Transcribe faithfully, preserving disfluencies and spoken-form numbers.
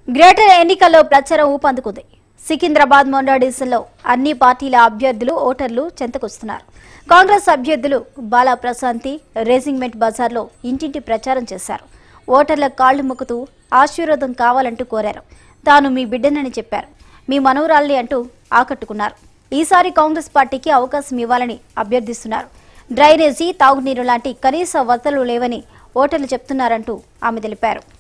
Greater ఎన్నికల్లో ప్రచారం ఊపందుకుంది. సికింద్రాబాద్ మొండాడిసల్లో అన్ని పార్టీల అభ్యర్థులు ఓటర్లు చెంతకొస్తున్నారు. కాంగ్రెస్ అభ్యర్థులు బాలా ప్రశాంతి రేజింగ్మెంట్ బజార్లో ఇంటింటి ప్రచారం చేశారు. ఓటర్ల కాళ్లు మొక్కుతూ ఆశీర్వాదం కావాలంటూ కోరారు. తాను మీ బిడ్డనని చెప్పారు. మీ మనవరాల్ని అంటూ ఆకట్టుకున్నారు. ఈసారి కాంగ్రెస్ పార్టీకి అవకాశం ఇవ్వాలని అభ్యర్థిస్తున్నారు. డ్రైనేజీ, తాగునీరు లాంటి కనీస వసతులు లేవని ఓటర్లు చెప్తున్నారంటూ ఆమె తెలిపారు.